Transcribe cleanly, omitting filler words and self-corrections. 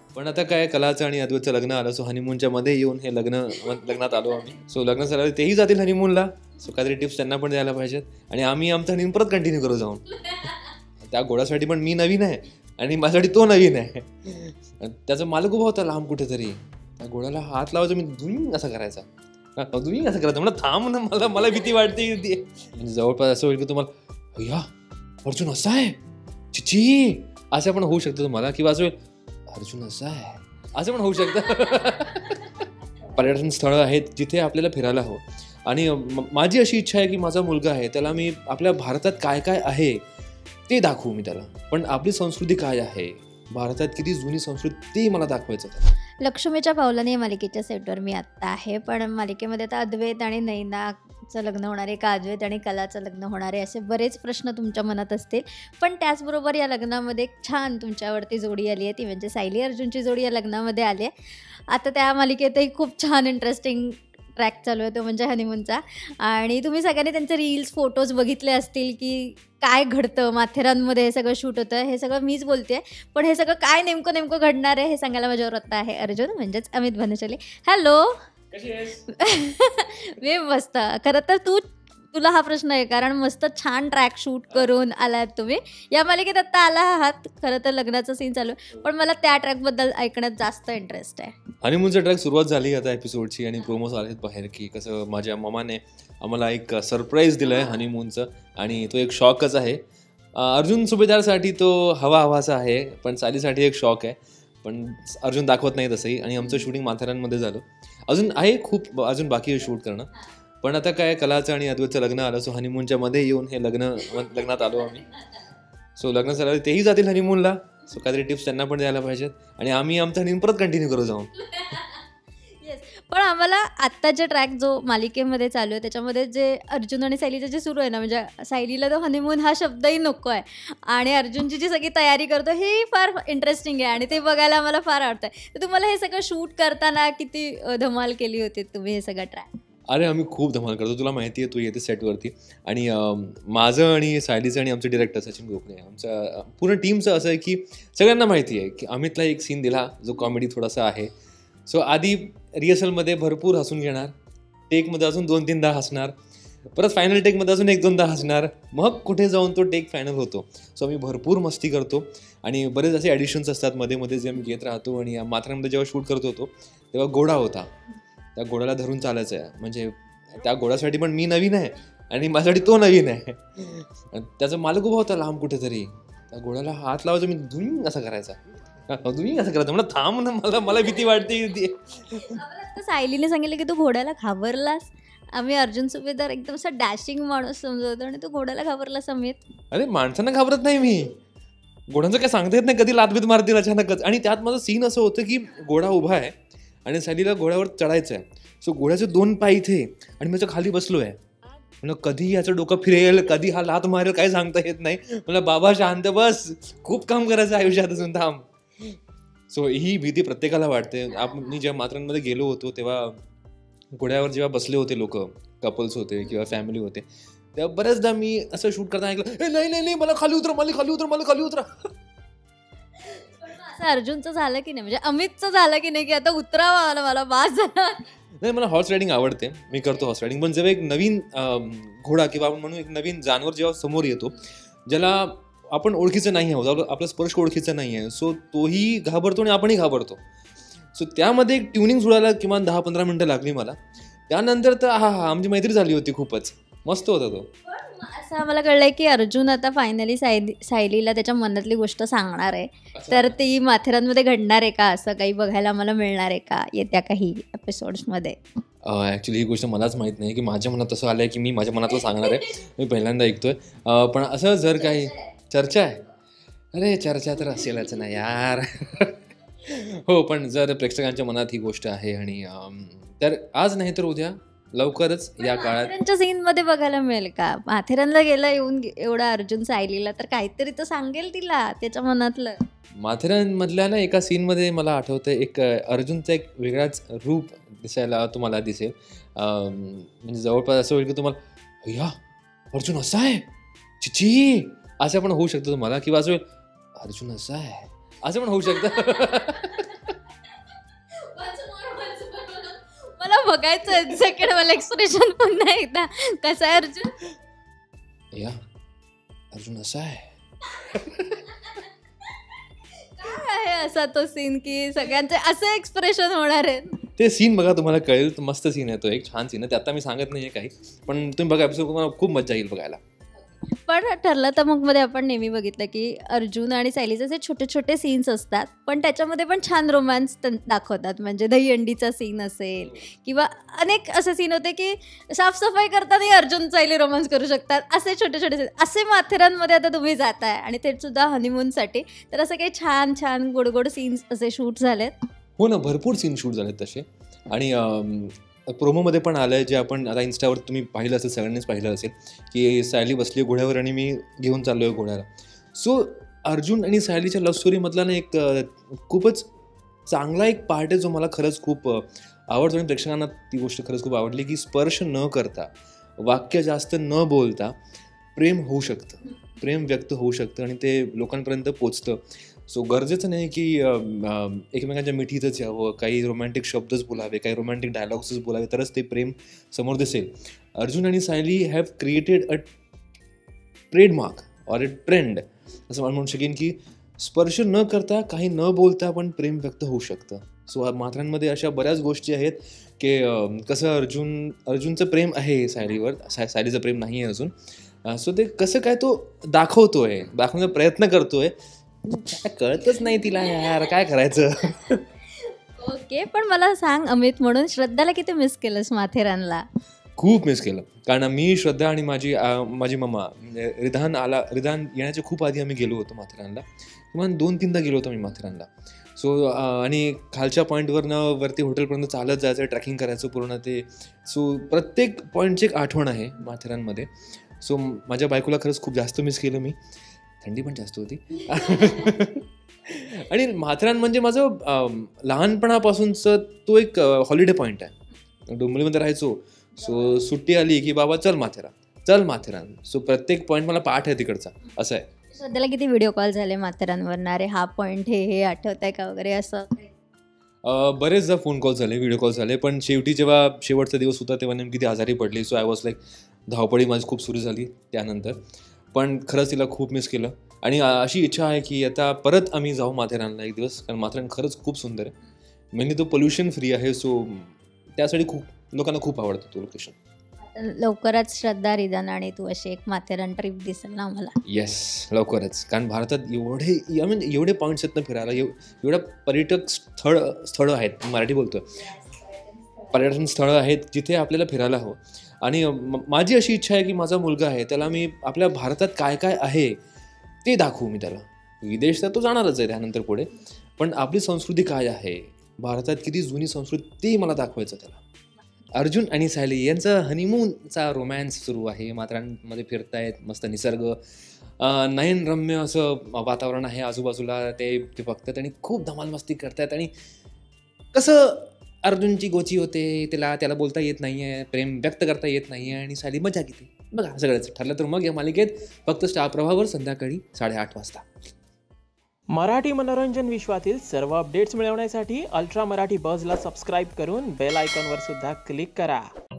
पण आता काय, कलाचं आणि अद्वैतचं लग्न आलं, सो हनीमूनच्या मध्ये येऊन हे लग्नात आलो आम्ही. सो लग्न झालं, तेही जातील हनीमूनला, सो काहीतरी टिप्स त्यांना पण द्यायला पाहिजेत आणि आम्ही आमचं हनीमून परत कंटिन्यू करू जाऊन. त्या घोड्यासाठी पण मी नवीन आहे आणि माझ्यासाठी तो नवीन आहे. त्याचा मालक उभा होता लांब कुठेतरी, त्या घोड्याला हात लावायचा, मी दुई असं करायचा, दुई असं करायचं, म्हणा थांब ना, मला भीती वाटते. म्हणजे जवळपास असं होईल की तुम्हाला, अय्या अर्जुन असा आहे, चिची असं पण होऊ शकतं तुम्हाला, किंवा असं अर्जुन असा आहे असं पण होऊ शकतं. पर्यटन स्थळं आहेत जिथे आपल्याला फिरायला हवं. आणि माझी अशी इच्छा आहे की माझा मुलगा आहे, त्याला मी आपल्या भारतात काय काय आहे ते दाखवू मी त्याला. पण आपली संस्कृती काय आहे, भारतात किती जुनी संस्कृती, ते मला दाखवायचं होतं. लक्ष्मीच्या पावलाने या मालिकेच्या सेटवर मी आत्ता आहे. पण मालिकेमध्ये आता अद्वैत आणि नैनाचं लग्न होणार आहे का, अद्वैत आणि कलाचं लग्न होणार आहे, असे बरेच प्रश्न तुमच्या मनात असतील. पण त्याचबरोबर या लग्नामध्ये एक छान तुमच्यावरती जोडी आली आहे, ती म्हणजे सायली अर्जुनची जोडी या लग्नामध्ये आली आहे. आता त्या मालिकेतही खूप छान इंटरेस्टिंग ट्रॅक चालू आहे, तो म्हणजे हनीमूनचा. आणि तुम्ही सगळ्यांनी त्यांचे रील्स फोटोज बघितले असतील की काय घडतं माथेरानमध्ये, हे सगळं शूट होतं, हे सगळं मीच बोलते. पण हे सगळं काय नेमकं घडणार आहे हे सांगायला माझ्यावर आत्ता आहे अर्जुन, म्हणजेच अमित भानुशाली. हॅलो. मी मस्त. खरं तर तुला हा प्रश्न आहे, कारण मस्त छान ट्रॅक शूट करून आलात तुम्ही. या मालिकेत आत्ता आला आहात, खरं तर लग्नाचा सीन चालू आहे, पण मला त्या ट्रॅकबद्दल ऐकण्यात जास्त इंटरेस्ट आहे. हनीमूनचा ट्रॅक सुरुवात झाली आता एपिसोडची आणि प्रोमोस आलेत बाहेर की कसं माझ्या मामाने आम्हाला एक सरप्राईज दिलं आहे हनीमूनचं, आणि तो एक शॉकच आहे. अर्जुन सुभेदारसाठी तो हवाचा आहे, पण सालीसाठी एक शॉक आहे, पण अर्जुन दाखवत नाही तसंही. आणि आमचं शूटिंग माथेरानमध्ये झालं, अजून आहे खूप, अजून बाकी आहे शूट करणं. पण आता काय, कलाचं आणि अद्वैतचं लग्न आलं, सो हनीमूनच्या मध्ये येऊन हे लग्नात आलो आम्ही. सो लग्न झालं, तेही जातील हनीमूनला, सो काहीतरी टिप्स त्यांना पण द्यायला पाहिजेत आणि आम्ही आमचं हनीमून परत कंटिन्यू करू जाऊन. पण आम्हाला आत्ताचे ट्रॅक जो मालिकेमध्ये चालू आहे त्याच्यामध्ये जे अर्जुन आणि सायलीचं जे सुरू आहे ना, म्हणजे सायलीला तो हनीमून हा शब्दही नको आहे आणि अर्जुनची जी सगळी तयारी करतो हे फार इंटरेस्टिंग आहे आणि ते बघायला आम्हाला फार आवडतं. तर तुम्हाला हे सगळं शूट करताना किती धमाल केली होती तुम्ही हे सगळं ट्रॅक? अरे आम्ही खूप धमाल करतो, तुला माहिती आहे, तू येते सेटवरती. आणि माझं आणि सायलीचं आणि आमचे डिरेक्टर सचिन गोखले, आमच्या पूर्ण टीमचं असं आहे की सगळ्यांना माहिती आहे की अमितला एक सीन दिला जो कॉमेडी थोडासा आहे. सो आधी रिहर्सलमध्ये भरपूर हसून घेणार, टेकमध्ये अजून 2-3दा हसणार, परत फायनल टेकमध्ये अजून 1-2दा हसणार, मग कुठे जाऊन तो टेक फायनल होतो. सो आम्ही भरपूर मस्ती करतो आणि बरेच असे ॲडिशन्स असतात मध्ये मध्ये जे आम्ही घेत राहतो. आणि माथेरानमध्ये जेव्हा शूट करत होतो तेव्हा घोडा होता, त्या घोड्याला धरून चालायचं आहे, म्हणजे त्या घोड्यासाठी पण मी नवीन आहे आणि माझ्यासाठी तो नवीन आहे. त्याचा मालक उभा होता लांब कुठेतरी, त्या घोड्याला हात लावायचा, मी दुई असं करायचा, दुई असं करायचं, म्हणा थांब ना, मला भीती वाटते. सायलीने सांगितलं की तू घोड्याला घाबरलास. आम्ही अर्जुन सुभेदार एकदम असा डॅशिंग माणूस समजवतो आणि तू घोड्याला घाबरलास अमित. अरे माणसांना घाबरत नाही मी, घोड्यांचं काय सांगता येत नाही, कधी लातबीत मारतील अचानकच. आणि त्यात माझं सीन असं होतं की घोडा उभा आहे आणि सायलीला घोड्यावर चढायचं आहे. सो घोड्याचे 2 पाय इथे आणि मी खाली बसलो आहे, म्हणजे कधी याचं डोकं फिरेल, कधी हा लात मारेल, काही सांगता येत नाही. मला बाबा शांत बस, खूप काम करायचं आयुष्यात अजून, थांब. सो ही भीती प्रत्येकाला वाटते. मी जेव्हा माथेरानमध्ये गेलो होतो तेव्हा घोड्यावर जेव्हा बसले होते लोक, कपल्स होते किंवा फॅमिली होते, तेव्हा बऱ्याचदा मी असं शूट करताना ऐकलं, नाही मला खाली उतरा. असं अर्जुनचं झालं की नाही, म्हणजे अमितचं झालं की नाही की आता उतरावा मला बास झाला? नाही, मला हॉर्स रायडिंग आवडते, मी करतो हॉर्स रायडिंग. पण जेव्हा एक नवीन घोडा किंवा आपण म्हणून एक नवीन जानवर जेव्हा समोर येतो, ज्याला आपण ओळखीचं नाही आहोत, आपला स्पर्श ओळखीचं नाही आहे, सो तोही घाबरतो आणि आपणही घाबरतो. सो त्यामध्ये एक ट्युनिंग जुळायला किमान 10-15 मिनटं लागली मला. त्यानंतर तर आमची मैत्री झाली होती, खूपच मस्त होता तो. असं आम्हाला कळलंय की अर्जुन आता फायनली सायलीला त्याच्या मनातली गोष्ट सांगणार आहे, तर ती माथेरानमध्ये घडणार आहे का, असं काही बघायला आम्हाला मिळणार आहे का येत्या काही एपिसोड्समध्ये? ॲक्च्युली ही गोष्ट मलाच माहीत नाही की माझ्या मनात असं आलं आहे की मी माझ्या मनातलं सांगणार आहे, मी पहिल्यांदा ऐकतोय. पण असं जर काही चर्चा आहे, अरे चर्चा तर असेलच ना यार. हो, पण जर प्रेक्षकांच्या मनात ही गोष्ट आहे आणि तर आज नाही तर उद्या लवकरच या काळात माथेरानच्या सीन मध्ये बघायला मिळेल का? माथेरानला गेला येऊन एवढा अर्जुन सायलीला, तर काहीतरी तर सांगेल तिला त्याच्या मनातलं. माथेरानमधल्या ना एका सीनमध्ये मला आठवतं, एक अर्जुनचा एक वेगळाच रूप दिसायला तुम्हाला दिसेल. म्हणजे जवळपास असं होईल की तुम्हाला, अय्या अर्जुन असा आहे, चिची असं पण होऊ शकतं तुम्हाला, किंवा असं होईल अर्जुन असा आहे, असं पण होऊ शकतं. मला बघायचं सेकंड वाला एक्सप्रेशन पुन्हा एकदा. कसा आहे अर्जुन? या अर्जुन असा आहे. काय आहे असा तो सीन की सगळ्यांचे असे एक्सप्रेशन होणार आहेत? ते सीन बघा, तुम्हाला कळेल. मस्त सीन आहे तो, एक छान सीन आहे. ते आता मी सांगत नाहीये काही, पण तुम्ही बघा एपिसोड, तुम्हाला खूप मजा येईल बघायला. पण ठरलं तर मग मध्ये आपण नेहमी बघितलं की अर्जुन आणि सायलीचे असे छोटे छोटे सीन्स असतात, पण त्याच्यामध्ये पण छान रोमॅन्स दाखवतात. म्हणजे दहीहंडीचा सीन असेल किंवा अनेक असे सीन होते की साफसफाई करताना अर्जुन सायली रोमॅन्स करू शकतात. असे छोटे छोटे सीन, असे माथेरानमध्ये आता तुम्ही जाताय आणि ते सुद्धा हनीमूनसाठी, तर असं काही छान छान गोड गोड सीन्स असे शूट झालेत. हो ना, भरपूर सीन शूट झालेत तसे. आणि प्रोमोमध्ये पण आलं आहे, जे आपण आता इन्स्टावर तुम्ही पाहिलं असेल, सगळ्यांनीच पाहिलं असेल, की सायली बसली घोड्यावर आणि मी घेऊन चाललो आहे घोड्याला. सो अर्जुन आणि सायलीच्या लव्ह स्टोरीमधला ना एक खूपच चांगला एक पार्ट आहे, जो मला खरंच खूप आवडतो आणि प्रेक्षकांना ती गोष्ट खरंच खूप आवडली, की स्पर्श न करता, वाक्य जास्त न बोलता प्रेम होऊ शकतं, प्रेम व्यक्त होऊ शकतं आणि ते लोकांपर्यंत पोचतं. सो गरजेचं नाही की एकमेकांच्या मिठीतच यावं, काही रोमॅन्टिक शब्दच बोलावे, काही रोमॅन्टिक डायलॉग्सच बोलावे, तरच ते प्रेम समोर दिसेल. अर्जुन आणि Sayali have created a trademark or a trend, असं म्हणू शकेन, की स्पर्श न करता, काही न बोलता पण प्रेम व्यक्त होऊ शकतं. सो माथेरानमध्ये अशा बऱ्याच गोष्टी आहेत की कसं अर्जुनचं प्रेम आहे सायलीवर, सायलीचं प्रेम नाही आहे अजून. सो ते कसं काय तो दाखवतोय, दाखवण्याचा प्रयत्न करतोय. कळतच नाही तिला, यार काय करायचं. ओके, पण मला सांग अमित म्हणून, श्रद्धाला किती मिस केलंस माथेरानला? खूप मिस केलं, कारण मी, श्रद्धा आणि माझी मम्मा, म्हणजे रिधान येण्याच्या खूप आधी आम्ही गेलो होतो माथेरानला. किमान 2-3दा गेलो होतो मी माथेरानला. सो आणि खालच्या पॉईंटवरनं वरती हॉटेलपर्यंत चालत जायचं, ट्रॅकिंग करायचं पूर्ण ते. सो प्रत्येक पॉईंटची एक आठवण आहे माथेरानमध्ये. सो माझ्या बायकोला खरंच खूप जास्त मिस केलं मी. थंडी पण जास्त होती. आणि माथेरान म्हणजे माझं लहानपणापासूनचं तो एक हॉलिडे पॉईंट आहे. डोंबिवलीमध्ये राहायचो. सो सुट्टी आली की बाबा चल माथेरान. सो प्रत्येक पॉईंट मला पाठ आहे तिकडचा, असं आहे. श्रद्धाला किती व्हिडिओ कॉल झाले माथेरानवरून? अरे हा पॉईंट हे आठवत आहे का वगैरे असं? बरेचदा फोन कॉल झाले, व्हिडिओ कॉल झाले, पण शेवटी जेव्हा शेवटचा दिवस होता तेव्हा नेमकी ती आजारी पडली. सो आय वॉज लाईक, धावपळी माझी खूप सुरू झाली त्यानंतर. पण खरंच तिला खूप मिस केलं आणि अशी इच्छा आहे की आता परत आम्ही जाऊ माथेरानला एक दिवस, कारण माथेरान खरंच खूप सुंदर आहे. मेनली तो पोल्युशन फ्री आहे. सो त्यासाठी खूप लोकांना खूप आवडतं तो लोकेशन. लवकरच श्रद्धा, रिधान आणि तू अशी एक माथेरान ट्रिप दिसेल ना आम्हाला? येस, लवकरच. कारण भारतात एवढे पॉईंट्स आहेत ना फिरायला, एवढ्या पर्यटक स्थळं आहेत, मराठी बोलतोय, पर्यटन स्थळं आहेत जिथे आपल्याला फिरायला हवं. आणि माझी अशी इच्छा आहे की माझा मुलगा आहे, त्याला मी आपल्या भारतात काय काय आहे ते दाखवू मी त्याला. विदेश तर तो जाणारच आहे त्यानंतर पुढे, पण आपली संस्कृती काय आहे, भारतात किती जुनी संस्कृती, ती मला दाखवायचं त्याला. अर्जुन आणि सायली यांचं हनीमूनचा रोमॅन्स सुरू आहे. माथेरानमध्ये फिरतायत, मस्त निसर्ग, नयनरम्य असं वातावरण आहे आजूबाजूला. ते बघतात आणि खूप धमाल मस्ती करतात. आणि कसं अर्जुनची गोची होते, त्याला बोलता येत नाही आहे, प्रेम व्यक्त करता येत नाही आहे, आणि सायली मजा घेते. बघा सगळंच ठरलं तर मग या मालिकेत फक्त स्टार प्रवाहावर संध्याकाळी 8:30 वाजता. मराठी मनोरंजन विश्वातील सर्व अपडेट्स मिळवण्यासाठी अल्ट्रा मराठी बझला सबस्क्राईब करून बेल आयकॉनवर सुद्धा क्लिक करा.